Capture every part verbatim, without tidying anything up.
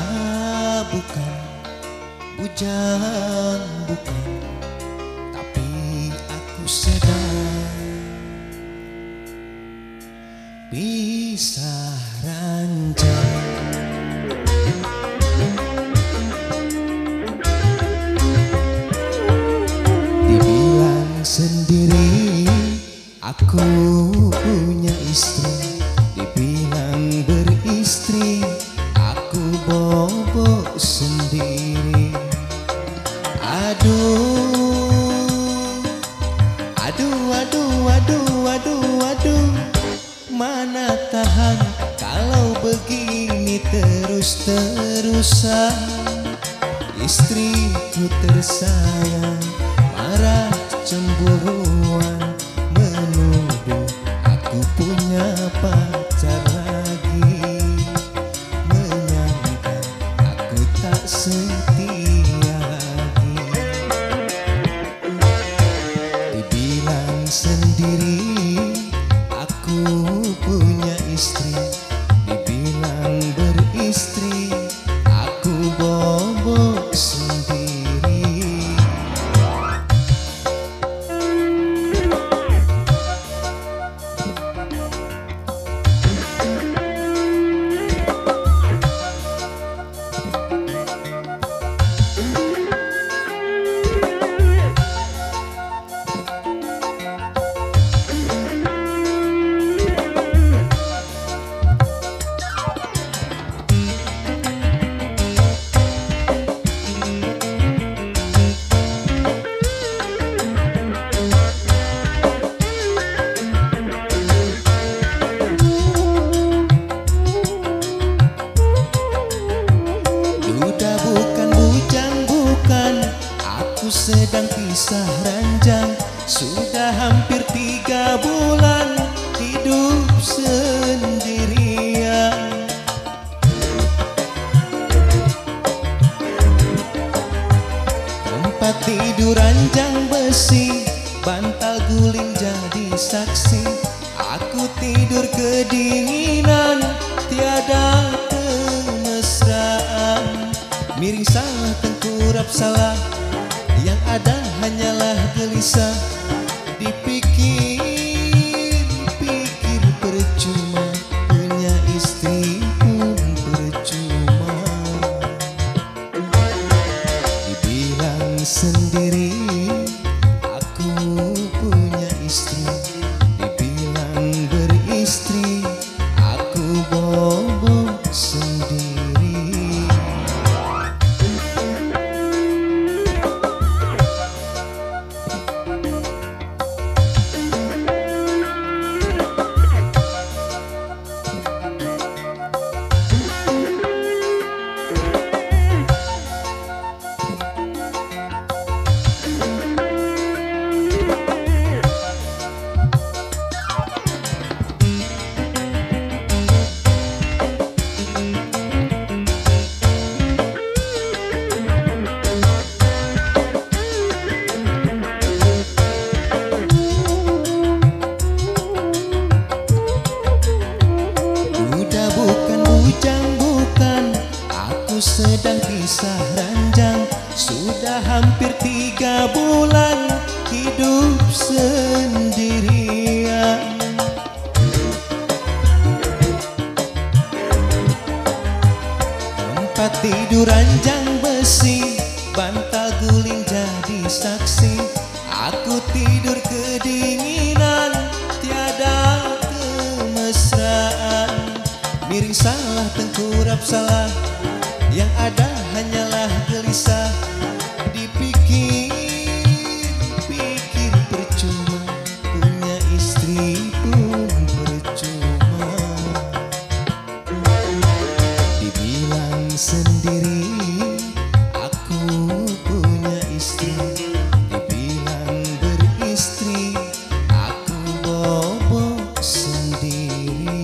bukan, bujang bukan, tapi aku sedang pisah ranjang. Dibilang sendiri aku punya istri, dibilang beristri aku bobo sendiri. Aduh, aduh, aduh, aduh, aduh, aduh, mana tahan kalau begini terus-terusan. Istriku tersayang marah cemburuan, menuduh aku punya pacar lagi, menyangka aku tak setia lagi. Dibilang sendiri aku punya istri, dibilang beristri aku bobo sendiri. Aku sedang pisah ranjang, sudah hampir tiga bulan hidup sendirian. Tempat tidur ranjang besi, bantal guling jadi saksi. Aku tidur kedinginan, tiada kemesraan. Miring salah, tengkurap salah, yang ada hanyalah gelisah. Dipikir-pikir percuma, punya istri pun percuma. Dibilang sendiri aku punya istri, dibilang beristri aku bobo sendiri. Aku sedang pisah ranjang, sudah hampir tiga bulan hidup sendirian. Tempat tidur ranjang besi, bantal guling jadi saksi. Aku tidur kedinginan, tiada kemesraan. Miring salah, tengkurap salah, yang ada hanyalah gelisah. Dipikir-pikir percuma, punya istri pun percuma. Dibilang sendiri aku punya istri, dibilang beristri aku bobo sendiri.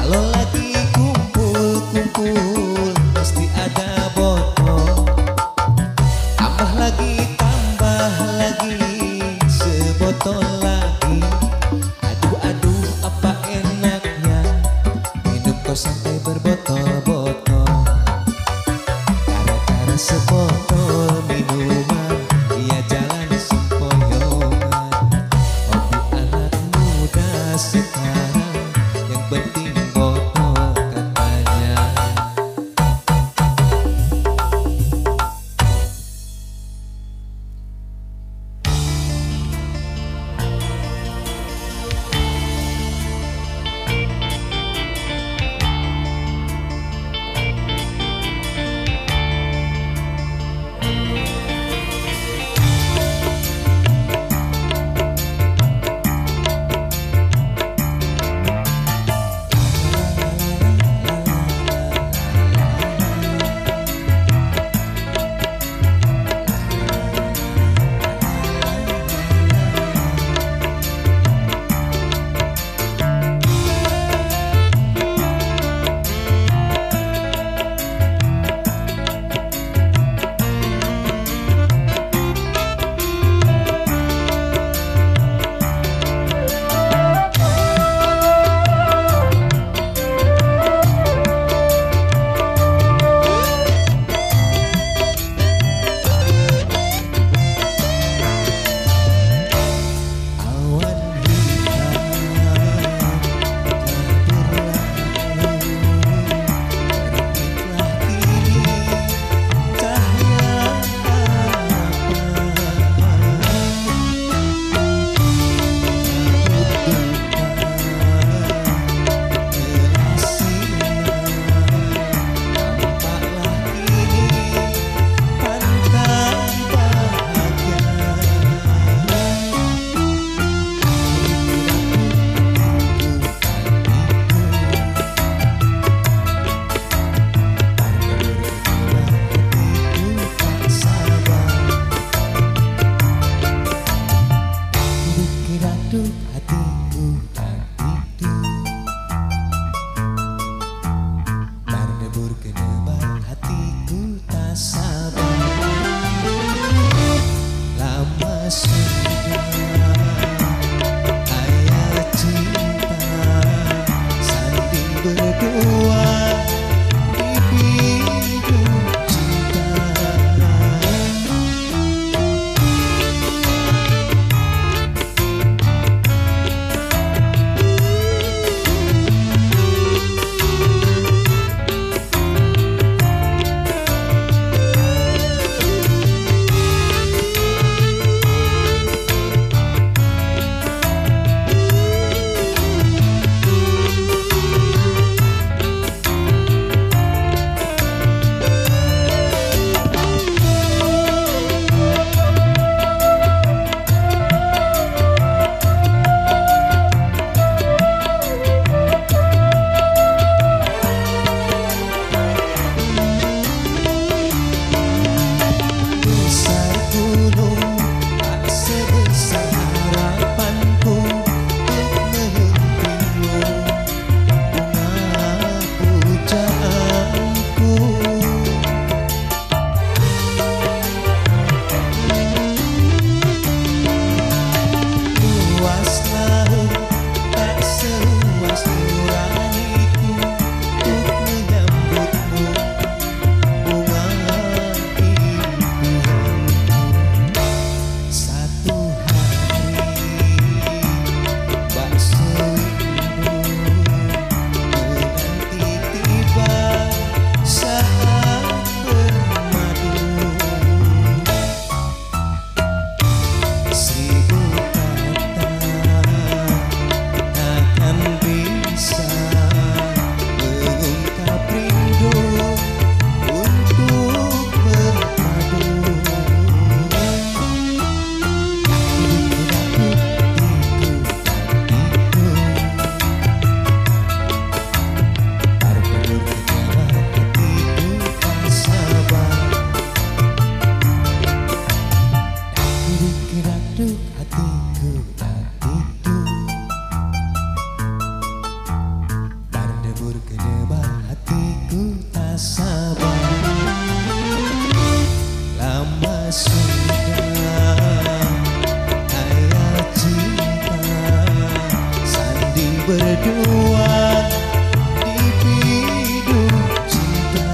Kalau lagi kumpul-kumpul pasti ada botol. Tambah lagi, tambah lagi, sebotol lagi. Aduh-aduh apa enaknya minum kok sampai berbotol-botol. Gara-gara sebotol minuman ia jalan sempoyongan. Hobi anak muda sekarang yang penting botol. berdua di bidung cinta.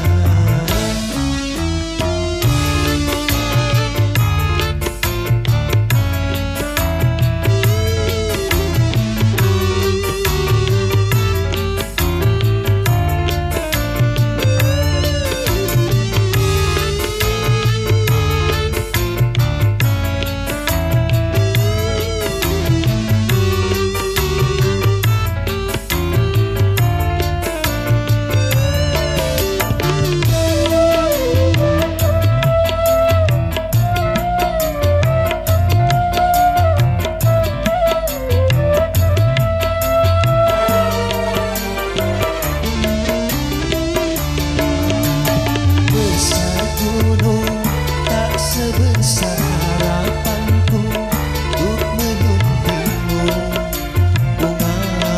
Sebesar harapanku untuk menyuntikmu bunga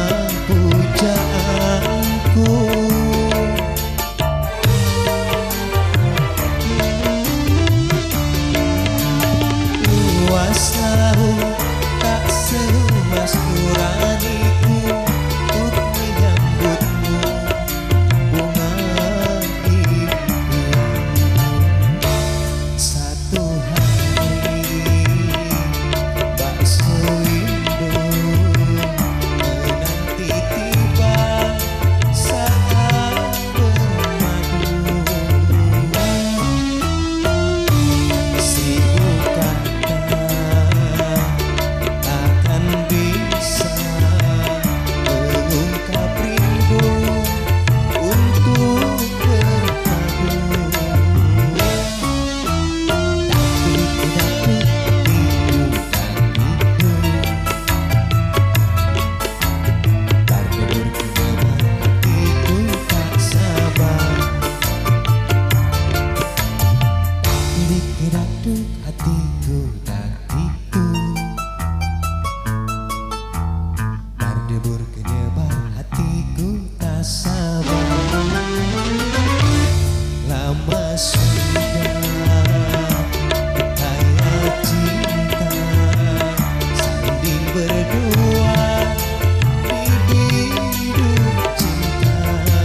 pujaanku. Luas laut tak seluas nuraniku untuk menyambutmu bunga hatiku tak tipu, berdebur kenyebar hatiku tak sabar. Lama sudah kaya cinta sanding berdua di bidung cinta.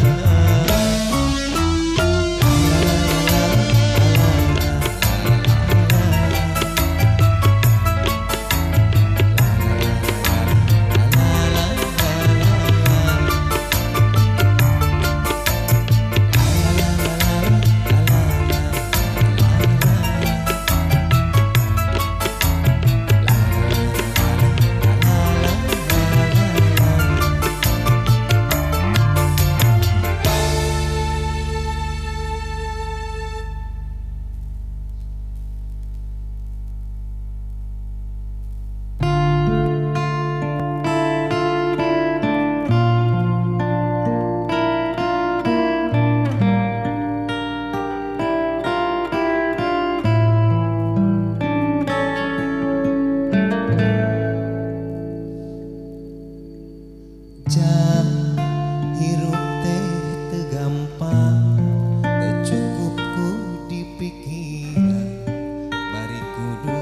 Hirup teh teu gampang, teu cukup ku dipikiran, bari kudu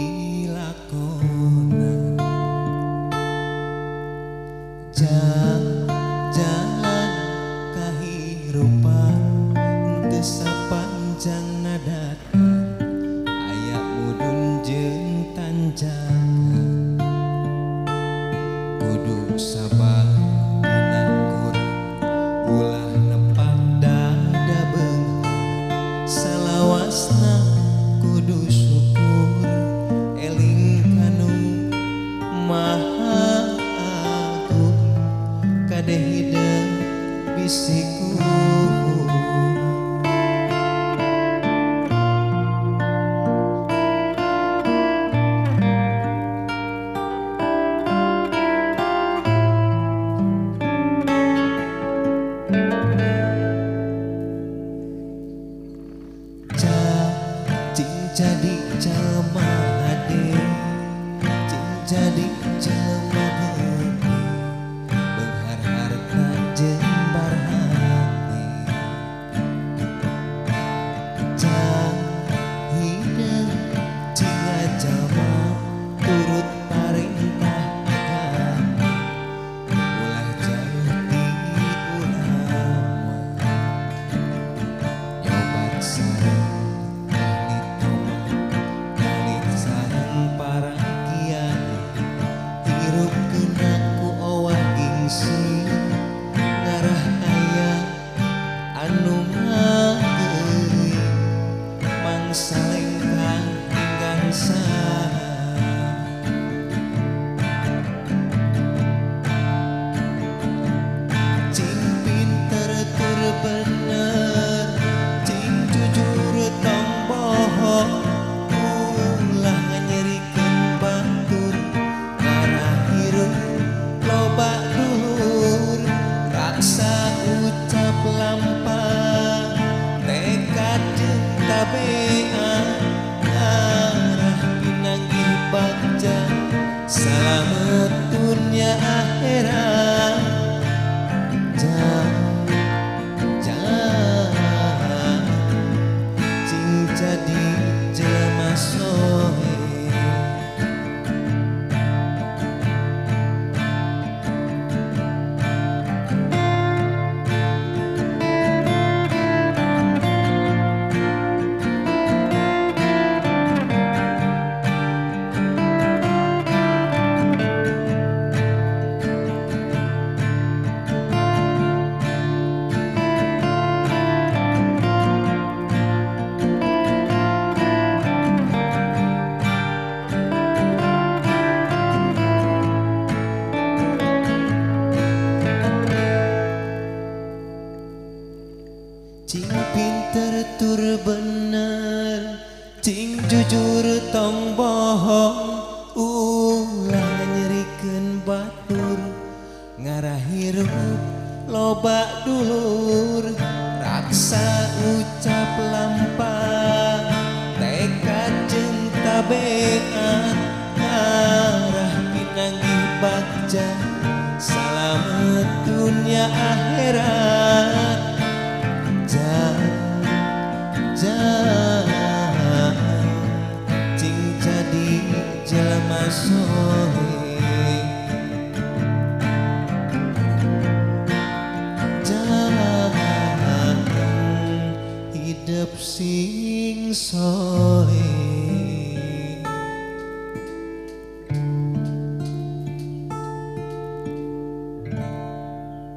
dilakonan. Jalan kahirupan teu sapanjang nadakan, aya mudun jeung tanjakan, kudu sabar ulah nepak dada beunghar, salawasna kudu syukur eling kanu maha agung, kadeh hideung bisiku. Jadi jelema hade, jadi jelema hade, beunghar harta jeung barhati. tabean arah pinanggih bagja selamat dunia akhirat jangan jangan cing jadi jelema sohe cing pinter tur bener cing jujur tong bohong ulah nyerikeun batur ngarah hirup loba dulur raksa ucap lampah tekad jeung tabean ngarah pinanggih bagja salamet dunia akhirat jangan jangan cing jadi jelema sohe jangan hidup sing sohe